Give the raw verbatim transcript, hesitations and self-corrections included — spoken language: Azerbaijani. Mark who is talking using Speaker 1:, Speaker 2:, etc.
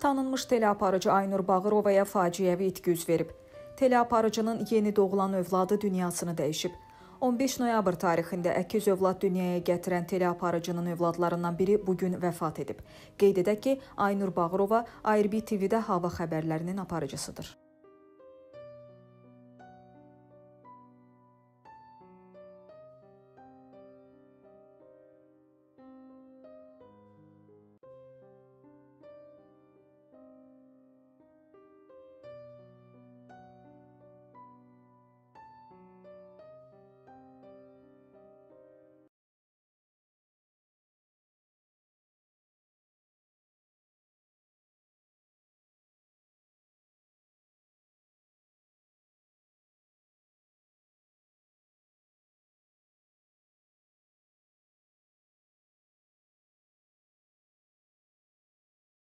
Speaker 1: Tanınmış teleaparıcı Aynur Bağırovaya faciəvi itki üz verib. Teleaparıcının yeni doğulan övladı dünyasını dəyişib. on beş noyabr tarixində əkiz övlad dünyaya gətirən teleaparıcının övladlarından biri bugün vəfat edib. Qeyd edək ki, Aynur Bağırova A R B T V-də hava xəbərlərinin aparıcısıdır.